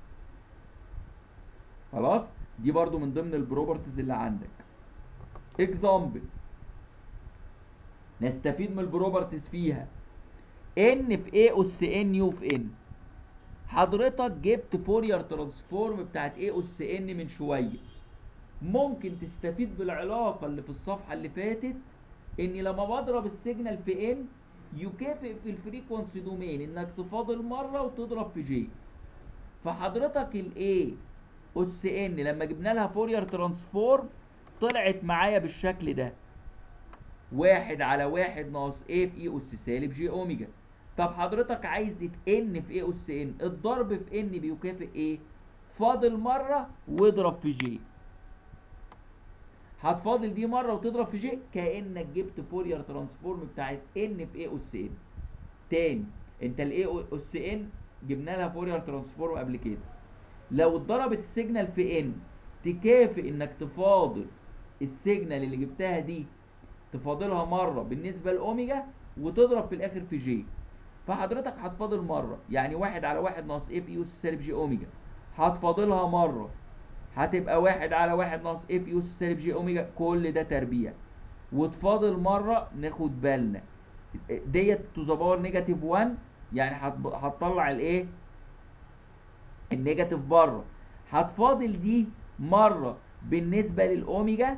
خلاص؟ دي برضو من ضمن البروبرتيز اللي عندك. اكزامبل نستفيد من البروبرتيز فيها. ان في اي اس ان يو في ان. حضرتك جبت فورير ترانسفورم بتاعت اي اس ان من شويه. ممكن تستفيد بالعلاقه اللي في الصفحه اللي فاتت ان لما بضرب السيجنال في ان يكافئ في الفريكونسي دومين انك تفاضل مره وتضرب في جي. فحضرتك الاي اس ان لما جبنا لها فورير ترانسفورم طلعت معايا بالشكل ده. واحد على واحد ناقص ايه في اي اس سالب جي اوميجا. طب حضرتك عايز ان في اي اس ان، الضرب في ان بيكافئ ايه؟ فاضل مره واضرب في جي. هتفاضل دي مره وتضرب في جي كانك جبت فورير ترانسفورم بتاعت ان في اي اس ان. تاني انت الاي اس ان جبنا لها فورير ترانسفورم قبل كده. لو اتضربت السيجنال في ان تكافئ انك تفاضل السيجنال اللي جبتها دي تفاضلها مره بالنسبه لاوميجا وتضرب في الاخر في جي. فحضرتك هتفاضل مره يعني واحد على واحد ناقص اف يو سالب جي اوميجا. هتفاضلها مره هتبقى واحد على واحد ناقص اف يو سالب جي اوميجا، كل ده تربيع. وتفاضل مره ناخد بالنا ديت تو ذا باور نيجاتيف واحد، يعني هتطلع الايه؟ النيجاتيف بره. هتفاضل دي مره بالنسبه للاوميجا.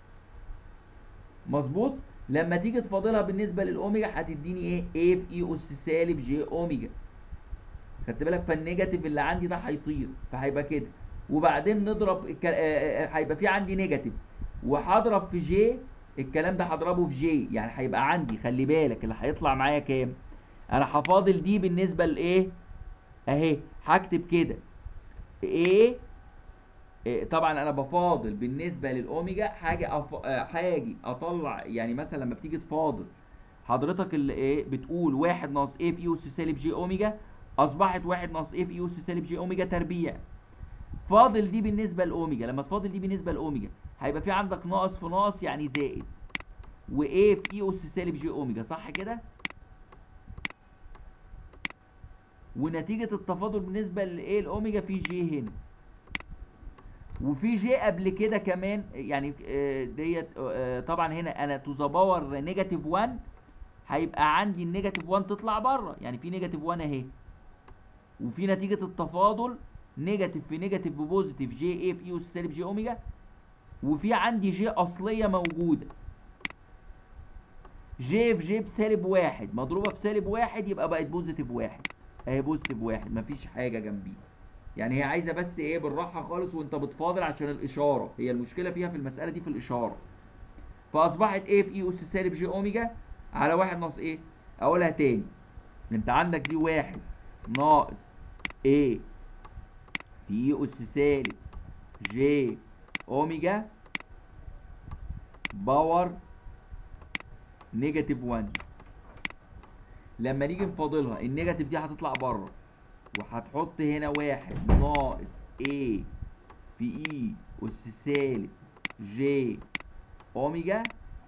مظبوط؟ لما تيجي تفاضلها بالنسبه للاوميجا هتديني ايه؟ ايه في اي اس سالب جي اوميجا. خدت بالك؟ فالنيجاتيف اللي عندي ده هيطير فهيبقى كده. وبعدين نضرب الك... هيبقى في عندي نيجاتيف وهضرب في جي. الكلام ده هضربه في جي يعني هيبقى عندي، خلي بالك اللي هيطلع معايا كام؟ انا هفاضل دي بالنسبه لايه؟ اهي هكتب كده ايه. طبعا انا بفاضل بالنسبه للاوميجا. حاجه أف... حاجه اطلع يعني مثلا لما بتيجي تفاضل حضرتك اللي ايه بتقول واحد ناقص ايه في يو اس سالب جي اوميجا، اصبحت واحد ناقص ايه في يو اس سالب جي اوميجا تربيع. فاضل دي بالنسبه لاوميجا. لما تفاضل دي بالنسبه لاوميجا هيبقى في عندك ناقص في ناقص يعني زائد، وايه في اي اس سالب جي اوميجا، صح كده؟ ونتيجه التفاضل بالنسبه لايه الاوميجا في جي هنا وفي جي قبل كده كمان يعني ديت. طبعا هنا انا تو ذا باور نيجاتيف واحد هيبقى عندي النيجاتيف واحد تطلع بره، يعني في نيجاتيف واحد اهي. وفي نتيجه التفاضل نيجاتيف في نيجاتيف ببوزيتيف جي ايه في اي اس سالب جي اوميجا. وفي عندي جي اصليه موجوده. جي في جي بسالب واحد مضروبه في سالب واحد يبقى بقت بوزيتيف واحد. اهي بوزيتيف واحد مفيش حاجه جنبيه. يعني هي عايزه بس ايه بالراحه خالص وانت بتفاضل عشان الاشاره، هي المشكله فيها في المساله دي في الاشاره. فاصبحت ايه في اي اس سالب جي اوميجا على واحد ناقص ايه؟ اقولها تاني. انت عندك دي واحد ناقص ايه في اي اس سالب جي اوميجا باور نيجاتيف واحد. لما نيجي نفاضلها النيجاتيف دي هتطلع بره، وهتحط هنا واحد ناقص A في E أس سالب J أوميجا،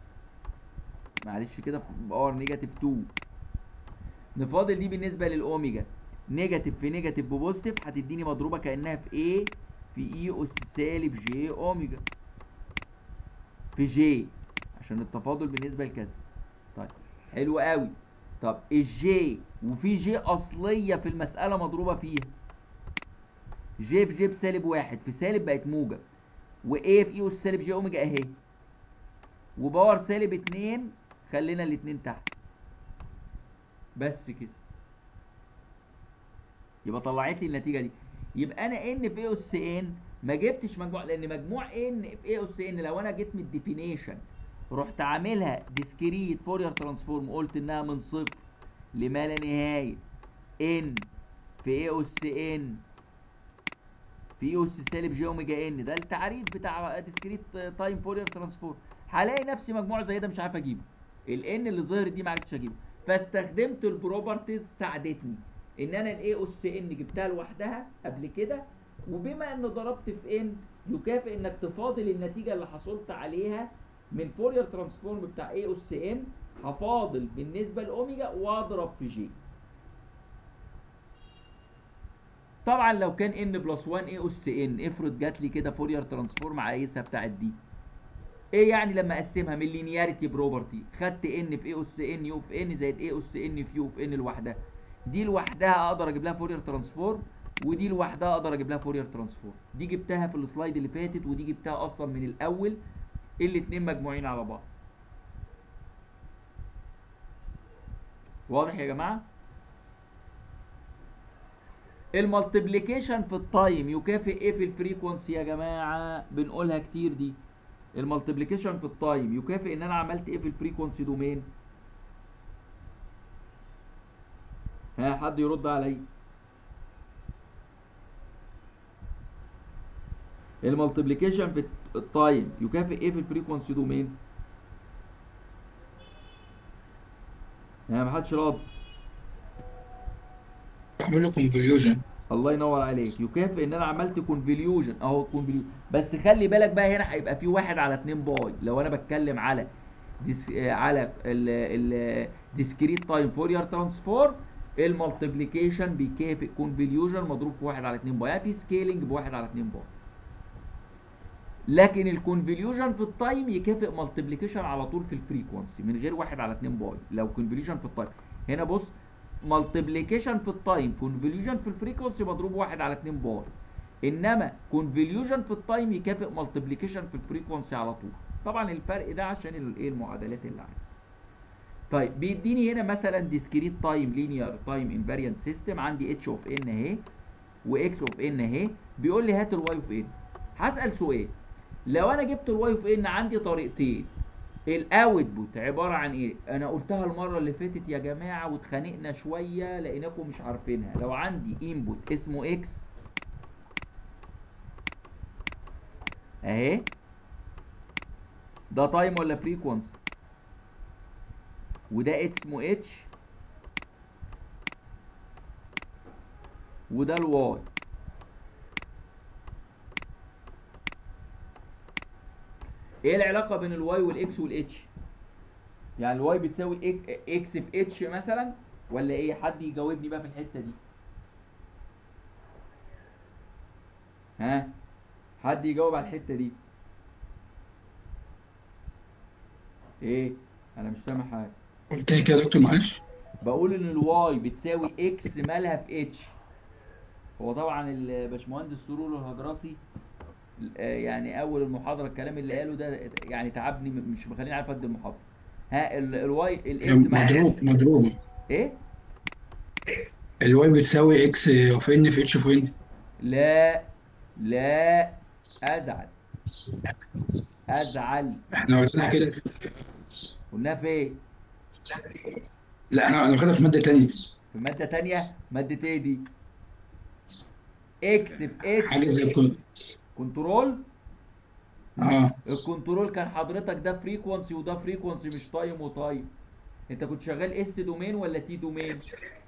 معلش كده باور نيجاتيف اتنين. نفاضل دي بالنسبة للأوميجا، نيجاتيف في نيجاتيف ببوزيتيف هتديني مضروبة كأنها في A في E أس سالب J أوميجا في J عشان التفاضل بالنسبة لكذا. طيب حلو قوي. طب الجي وفي جي اصليه في المساله مضروبه فيها، جي في جي بسالب واحد في سالب بقت موجب، وايه في اي اس سالب جي اوميجا اهي، وباور سالب اتنين خلينا الاتنين تحت بس كده. يبقى طلعت لي النتيجه دي. يبقى انا ان في اي اس ان ما جبتش مجموع، لان مجموع ان في اي اس ان لو انا جيت من الديفينيشن رحت عاملها ديسكريت فورير ترانسفورم قلت انها من صفر لما لا نهايه ان في اي اس ان في اي اس سالب جي اوميجا ان، ده التعريف بتاع ديسكريت تايم فورير ترانسفورم. هلاقي نفسي مجموع زي ده مش عارف اجيبه، الان اللي ظهرت دي ما عرفتش اجيبه، فاستخدمت البروبرتيز ساعدتني ان انا الاي اس ان جبتها لوحدها قبل كده، وبما ان ضربت في ان يكافئ انك تفاضل النتيجه اللي حصلت عليها من فورير ترانسفورم بتاع اي اس ان، هفاضل بالنسبه لاوميجا واضرب في جي. طبعا لو كان ان بلس واحد اي اس ان، افرض جات لي كده فورير ترانسفورم عايزها بتاعت دي، ايه يعني لما اقسمها من لينياريتي بروبرتي، خدت ان في اي اس ان يو في ان زائد اي اس ان في يو في ان لوحدها، دي لوحدها اقدر اجيب لها فورير ترانسفورم، ودي لوحدها اقدر اجيب لها فورير ترانسفورم. دي جبتها في السلايد اللي فاتت، ودي جبتها اصلا من الاول، الاتنين مجموعين على بعض. واضح يا جماعه؟ المالتيبليكيشن في التايم يكافئ ايه في الفريكونسي يا جماعه؟ بنقولها كتير دي. المالتيبليكيشن في التايم يكافئ ان انا عملت ايه في الفريكونسي دومين؟ ها حد يرد عليا. المالتيبليكيشن في التايم يكافئ ايه في الفريكونسي دومين؟ ها محدش رد. بعمل له كونفوليوجن. الله ينور عليك، يكافئ ان انا عملت كونفوليوجن اهو كونفوليوجن، بس خلي بالك بقى هنا هيبقى في واحد على اتنين باي. لو انا بتكلم على ديس على الديسكريت تايم فورير ترانسفورم، المالتيبليكيشن بيكافئ كونفوليوجن مضروب في واحد على اتنين باي، يعني في سكيلينج بواحد على اتنين باي. لكن الكونفوليوجن في التايم يكافئ مالتيبليكيشن على طول في الفريكونسي من غير واحد على اتنين باي. لو كونفوليوجن في التايم هنا بص، مالتيبليكيشن في التايم كونفوليوجن في الفريكونسي مضروب واحد على اتنين باي، انما كونفوليوجن في التايم يكافئ مالتيبليكيشن في الفريكونسي على طول. طبعا الفرق ده عشان الايه المعادلات اللي عندي. طيب بيديني هنا مثلا ديسكريت تايم لينير تايم انفاريانت سيستم، عندي اتش اوف ان اهي واكس اوف ان اهي، بيقول لي هات الواي اوف ان. هسال سؤال، لو انا جبت الواي اوف ان عندي طريقتين، الاوتبوت عباره عن ايه؟ انا قلتها المره اللي فاتت يا جماعه واتخانقنا شويه لقيناكم مش عارفينها. لو عندي انبوت اسمه اكس اهي، ده تايم ولا فريكونسي؟ وده اسمه اتش، وده الواي. ايه العلاقه بين الواي والاكس والاتش؟ يعني الواي بتساوي اكس في اتش مثلا ولا ايه؟ حد يجاوبني بقى في الحته دي. ها حد يجاوب على الحته دي. ايه انا مش سامع حاجه. قلت لي كده يا دكتور معلش. بقول ان الواي بتساوي اكس مالها في اتش. هو طبعا الباشمهندس سرور الهجرسي يعني اول المحاضره الكلام اللي قاله ده يعني تعبني، مش مخليني عارف ادي المحاضره. ها الواي الاكس مضروب مضروب ايه؟ الواي بتساوي اكس اوف ان في اتش اوف ان. لا لا ازعل ازعل. احنا قلنا كده. قلناها فين؟ لا احنا انا واخدها في ماده ثانيه. في ماده ثانيه؟ ماده ايه دي؟ اكس في اتش حاجه زي كل كنترول. اه الكنترول كان حضرتك ده فريكونسي وده فريكونسي، مش تايم وتايم. انت كنت شغال اس دومين ولا تي دومين؟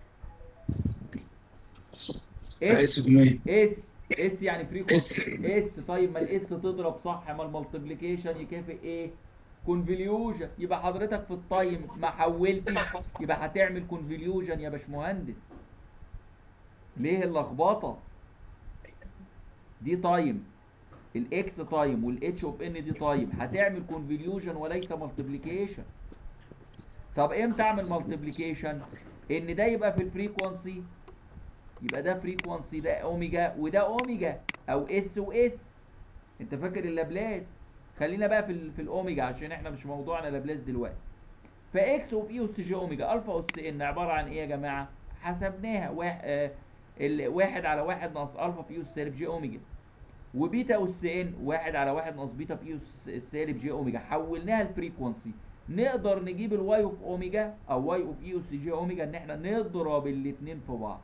اس اس دومين. اس اس يعني اس. فريكونسي اس. طيب ما الاس تضرب صح، ما المالتيبليكيشن يكافئ ايه؟ كونفوليوجن. يبقى حضرتك في التايم ما حولتش، يبقى هتعمل كونفوليوجن يا باشمهندس. ليه اللخبطه دي؟ تايم الاكس تايم والاتش اوف ان دي تايم، هتعمل كونفوليوجن وليس مالتيبليكيشن. طب امتى اعمل مالتيبليكيشن؟ ان ده يبقى في الفريكونسي، يبقى ده فريكونسي، ده اوميجا وده اوميجا، او اس واس. انت فاكر اللابلاس؟ خلينا بقى في ال في الاوميجا عشان احنا مش موضوعنا لابلاس دلوقتي. فاكس اوف اي اس جي اوميجا الفا اس ان عباره عن ايه يا جماعه؟ حسبناها واحد آه الواحد على واحد ناقص الفا في اس سالب جي اوميجا، وبيتا اس ان واحد على واحد ناقص بيتا في اس سالب جي اوميجا، حولناها لفريكونسي. نقدر نجيب الواي اوف اوميجا او واي اوف اي اس جي اوميجا ان احنا نضرب الاثنين في بعض.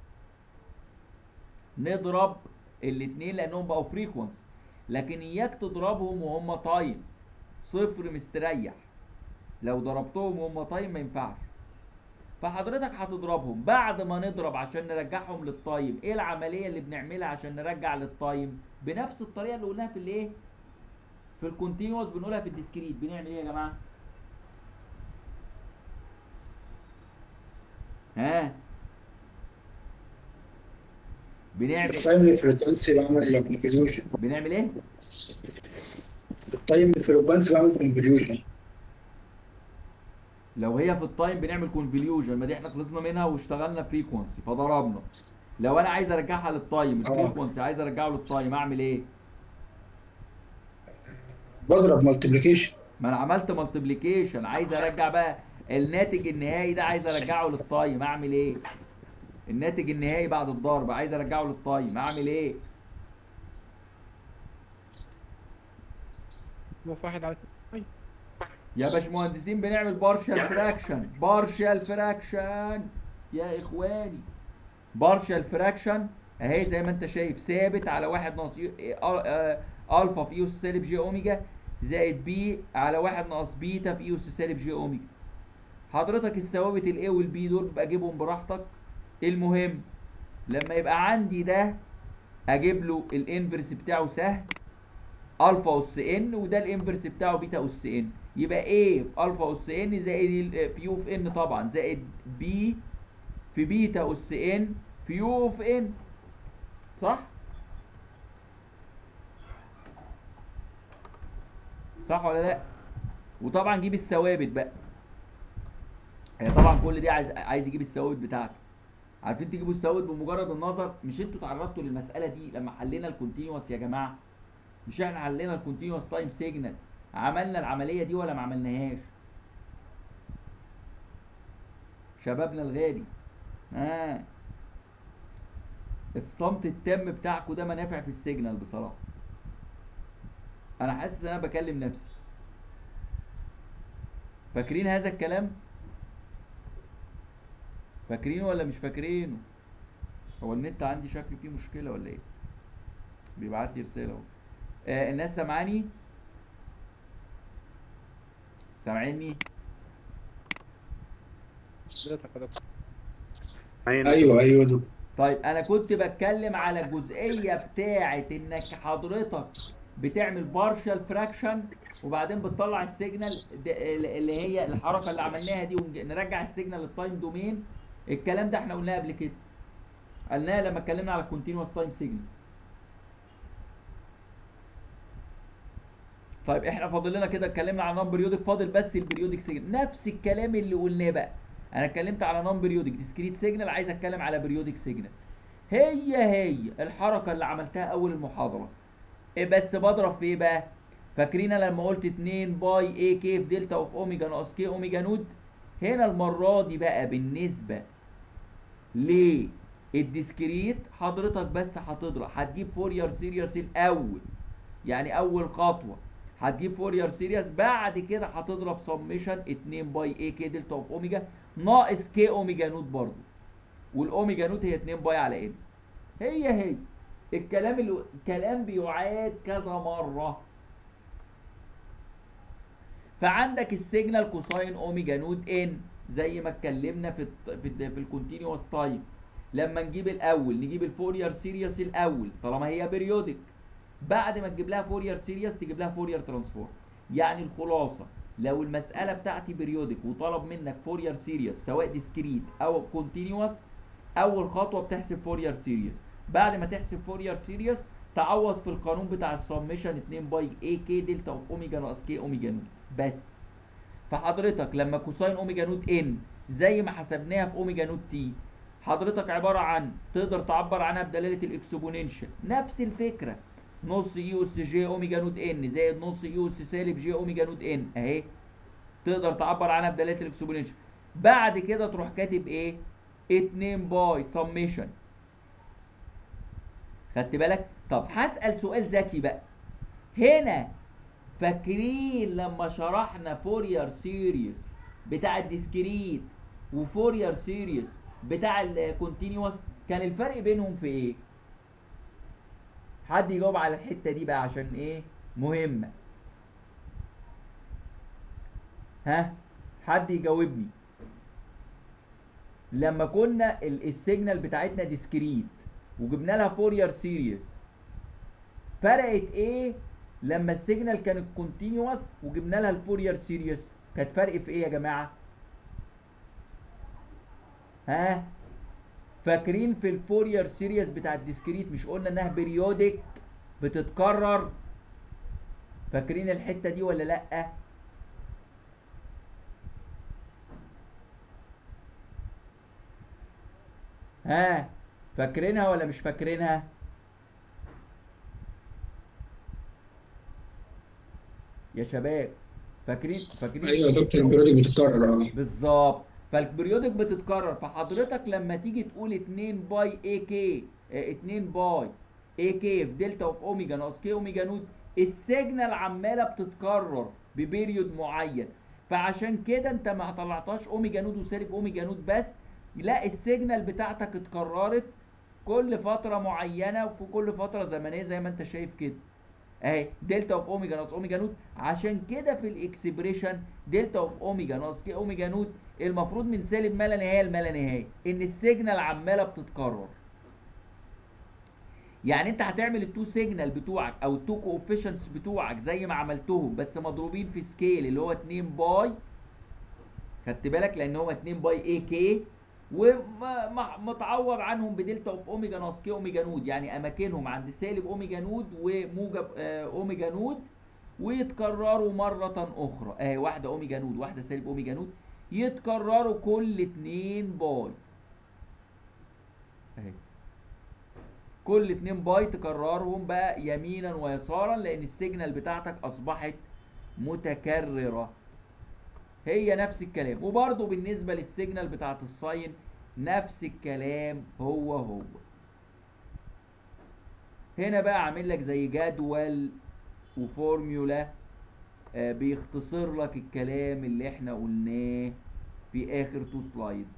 نضرب الاثنين لانهم بقوا فريكونسي، لكن اياك تضربهم وهم تايم صفر مستريح. لو ضربتهم وهم تايم ما ينفعش. فحضرتك هتضربهم بعد ما نضرب عشان نرجعهم للتايم. ايه العمليه اللي بنعملها عشان نرجع للتايم؟ بنفس الطريقه اللي قلناها في الايه؟ في الكونتينوس بنقولها في الديسكريت. بنعمل ايه يا جماعه؟ ها بنعمل التايم الفريكونسي بعمل كونفوليوشن. بنعمل ايه؟ التايم الفريكونسي بعمل كونفوليوشن. لو هي في التايم بنعمل كونفوليوجن، ما دي احنا خلصنا منها واشتغلنا فريكونسي فضربنا. لو انا عايز ارجعها للتايم، الفريكونسي عايز ارجعه للتايم، اعمل ايه؟ بضرب مالتيبليكيشن. ما انا عملت مالتيبليكيشن، عايز ارجع بقى الناتج النهائي ده، عايز ارجعه للتايم، اعمل ايه؟ الناتج النهائي بعد الضرب عايز ارجعه للتايم، اعمل ايه؟ واحد على اتنين. يا باشمهندسين بنعمل بارشال فراكشن. بارشال فراكشن يا اخواني، بارشال فراكشن اهي زي ما انت شايف، ثابت على واحد ناقص الفا في اس سالب جي اوميجا زائد بي على واحد ناقص بيتا في اس سالب جي اوميجا. حضرتك الثوابت الاي والبي دول بقى اجيبهم براحتك. المهم لما يبقى عندي ده اجيب له الانفرس بتاعه سهل، الفا اس ان، وده الانفرس بتاعه بيتا اس ان. يبقى ايه في الفا اس ان زائد في يو في ان طبعا، زائد بي في بيتا اس ان في يو في ان. صح؟ صح ولا لا؟ وطبعا جيب الثوابت بقى. هي طبعا كل دي عايز عايز يجيب الثوابت بتاعته. عارفين تجيبوا الثوابت بمجرد النظر؟ مش انتوا تعرضتوا للمساله دي لما حلينا الكونتينوس يا جماعه؟ مش احنا حلينا الكونتينوس تايم سيجنال عملنا العمليه دي ولا ما عملناهاش؟ شبابنا الغالي ها آه. الصمت التام بتاعكم ده منافع في السيجنال بصراحه. انا حاسس ان انا بكلم نفسي. فاكرين هذا الكلام؟ فاكرينه ولا مش فاكرينه؟ هو النت عندي شكله فيه مشكله ولا ايه؟ بيبعت لي رساله اهو. آه الناس سامعاني؟ سامعيني؟ ايوه ايوه دكتور. طيب انا كنت بتكلم على الجزئيه بتاعه انك حضرتك بتعمل بارشال فراكشن وبعدين بتطلع السيجنال اللي هي الحركه اللي عملناها دي ونرجع السيجنال للتايم دومين. الكلام ده احنا قلناه قبل كده، قلناه لما اتكلمنا على الكونتينوس تايم سيجنال. طيب احنا فاضل لنا كده اتكلمنا على نون بريودك، فاضل بس البريودك سيجنال. نفس الكلام اللي قلناه بقى. انا اتكلمت على نون بريودك ديسكريت سيجنال، عايز اتكلم على بريودك سيجنال. هي هي الحركه اللي عملتها اول المحاضره، إيه بس بضرب في ايه بقى؟ فاكرين لما قلت اتنين باي اي كي في دلتا اوف اوميجا ناقص كي اوميجا نود؟ هنا المره دي بقى بالنسبه للديسكريت حضرتك بس هتضرب، هتجيب فورير سيريس الاول، يعني اول خطوه هتجيب فورير سيريس، بعد كده هتضرب سميشن اتنين باي اي كي دلتا اوف اوميجا ناقص كي اوميجا نود برضو، والاوميجا نود هي اتنين باي على ان. هي هي الكلام اللي الكلام بيعاد كذا مره. فعندك السيجنال كوساين اوميجا نود ان زي ما اتكلمنا في الت- في, الد- في الكونتينوس تايم. لما نجيب الاول نجيب الفورير سيريس الاول طالما هي بيريودك، بعد ما تجيب لها فورير سيريس تجيب لها فورير ترانسفورم. يعني الخلاصه لو المساله بتاعتي بيريودك وطلب منك فورير سيريس سواء ديسكريت او كونتينوس، اول خطوه بتحسب فورير سيريس. بعد ما تحسب فورير سيريس تعوض في القانون بتاع السميشن اتنين باي اي كي دلتا اوف اوميجا ناقص كي اوميجا نوت بس. فحضرتك لما كوساين اوميجا نوت ان زي ما حسبناها في اوميجا نوت تي، حضرتك عباره عن تقدر تعبر عنها بدلاله الاكسبوننشال، نفس الفكره، نص اي اس جي اوميجا نوت ان زائد نص اي اس سالب جي اوميجا نوت ان اهي، تقدر تعبر عنها بدلاله الاكسبوننشال. بعد كده تروح كاتب ايه؟ اتنين باي سميشن. خدت بالك؟ طب هسأل سؤال ذكي بقى هنا. فاكرين لما شرحنا فورير سيريس بتاع الديسكريت وفورير سيريس بتاع الكونتينوس، كان الفرق بينهم في ايه؟ حد يجاوب على الحته دي بقى عشان ايه مهمه. ها حد يجاوبني. لما كنا ال- السيجنال بتاعتنا ديسكريت وجبنا لها فورير سيريس، فرقت ايه لما السيجنال كانت كونتينوس وجبنا لها الفورير سيريس؟ كانت فرق في ايه يا جماعه؟ ها فاكرين في الفورير سيريس بتاع الديسكريت مش قلنا انها بيريودك بتتكرر؟ فاكرين الحته دي ولا لا؟ ها فاكرينها ولا مش فاكرينها؟ يا شباب فاكرين فاكرين ايوه يا دكتور البرودكت بتتكرر اه. بالظبط. فالبريودك بتتكرر، فحضرتك لما تيجي تقول اتنين باي اي كي اتنين باي اي كي في دلتا اوف اوميجا ناقص كي اوميجا نوت، السيجنال عماله بتتكرر ببيريود معين. فعشان كده انت ما طلعتهاش اوميجا نوت وسالب اوميجا نوت بس، لا السيجنال بتاعتك اتكررت كل فتره معينه وفي كل فتره زمنيه زي ما انت شايف كده اهي دلتا اوف اوميجا ناقص اوميجا نوت. عشان كده في الاكسبريشن دلتا اوف اوميجا ناقص كي اوميجا نوت المفروض من سالب ما لا نهايه لما لا نهايه، ان السيجنال عماله بتتكرر. يعني انت هتعمل التو سيجنال بتوعك او التو كوفيشنتس بتوعك زي ما عملتهم بس مضروبين في سكيل اللي هو اتنين باي، خدت بالك لان هو اتنين باي اي كي، ومتعوض عنهم بدلتا اوف اوميجا ناقص كي اوميجا نود، يعني اماكنهم عند سالب اوميجا نود وموجب آه اوميجا نود، ويتكرروا مرة اخرى اهي واحدة اوميجا نود واحدة سالب اوميجا نود، يتكرروا كل اتنين باي اهي، كل اتنين باي تكررهم بقى يمينا ويسارا لان السيجنال بتاعتك اصبحت متكررة. هي نفس الكلام. وبرضه بالنسبة للسيجنال بتاعت الساين نفس الكلام هو هو. هنا بقى عامل لك زي جدول وفورميولا آه بيختصر لك الكلام اللي احنا قلناه في اخر تو سلايدز.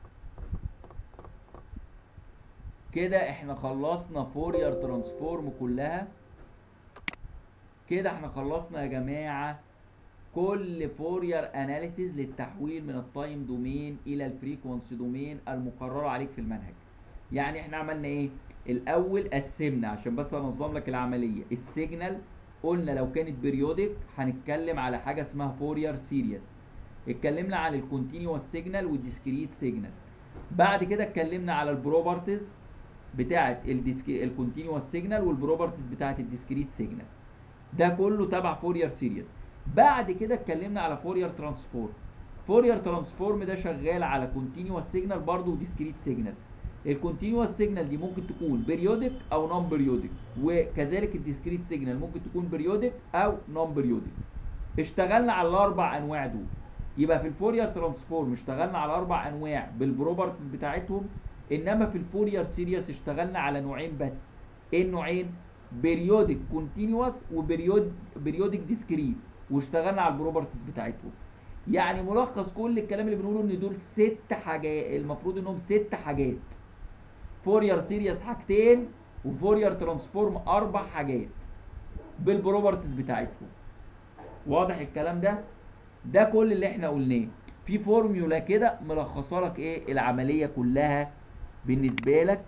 كده احنا خلصنا فورير ترانسفورم كلها. كده احنا خلصنا يا جماعة كل فورير اناليسيز للتحويل من التايم دومين الى الفريكونسي دومين المقرره عليك في المنهج. يعني احنا عملنا ايه؟ الاول قسمنا عشان بس انظم لك العمليه. السيجنال قلنا لو كانت بيريودك هنتكلم على حاجه اسمها فورير سيريس. اتكلمنا على الكونتينوس سيجنال والديسكريت سيجنال. بعد كده اتكلمنا على البروبرتيز بتاعه الكونتينوس سيجنال والبروبرتيز بتاعه الديسكريت سيجنال. ده كله تبع فورير سيريس. بعد كده اتكلمنا على فورير ترانسفورم. فورير ترانسفورم ده شغال على كونتينوس سيجنال برضه وديسكريت سيجنال. الكونتينوس سيجنال دي ممكن تكون بيريودك او نون بيريودك، وكذلك الديسكريت سيجنال ممكن تكون بيريودك او نون بيريودك. اشتغلنا على الاربع انواع دول. يبقى في الفورير ترانسفورم اشتغلنا على اربع انواع بالبروبرتيز بتاعتهم، انما في الفورير سيريس اشتغلنا على نوعين بس. ايه النوعين؟ بيريودك كونتينوس وبيريود بيريودك ديسكريت، واشتغلنا على البروبرتيز بتاعتهم. يعني ملخص كل الكلام اللي بنقوله ان دول ست حاجات، المفروض انهم ست حاجات. فورير سيريس حاجتين وفورير ترانسفورم اربع حاجات بالبروبرتيز بتاعتهم. واضح الكلام ده؟ ده كل اللي احنا قلناه في فورميولا كده ملخصه لك ايه العمليه كلها بالنسبه لك،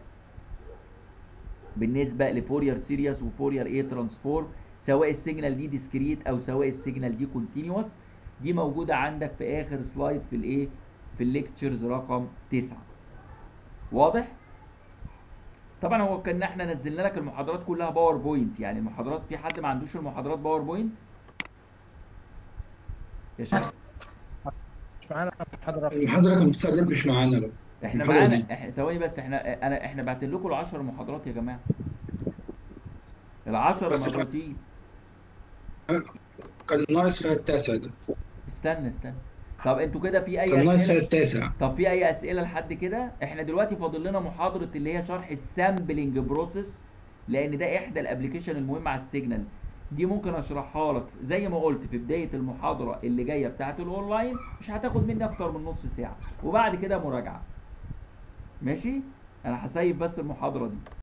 بالنسبه لفورير سيريس وفورير ايه ترانسفورم، سواء السيجنال دي ديسكريت او سواء السيجنال دي كونتينوس. دي موجوده عندك في اخر سلايد في الايه في الليكتشرز رقم تسعة. واضح؟ طبعا هو كنا احنا نزلنا لك المحاضرات كلها باوربوينت، يعني المحاضرات في حد ما عندوش المحاضرات باوربوينت يا شباب؟ مش معانا محاضرة. المحاضرة كان مستعدين مش معانا لو احنا المحاضرة معانا دي. احنا ثواني بس، احنا انا احنا بعتين لكم العشر محاضرات يا جماعه، العشر بس كان مرتين. كان ناقص فيها التاسع ده. استنى استنى طب انتوا كده في كان اي ناقص فيها اسئله؟ التاسع. طب في اي اسئله لحد كده؟ احنا دلوقتي فاضل لنا محاضره اللي هي شرح السامبلنج بروسيس، لان ده احدى الابلكيشن المهمه على السيجنال. دي ممكن اشرحها لك زي ما قلت في بدايه المحاضره اللي جايه بتاعه الاونلاين، مش هتاخد مني اكتر من نص ساعه، وبعد كده مراجعه. ماشي؟ انا هسيب بس المحاضره دي.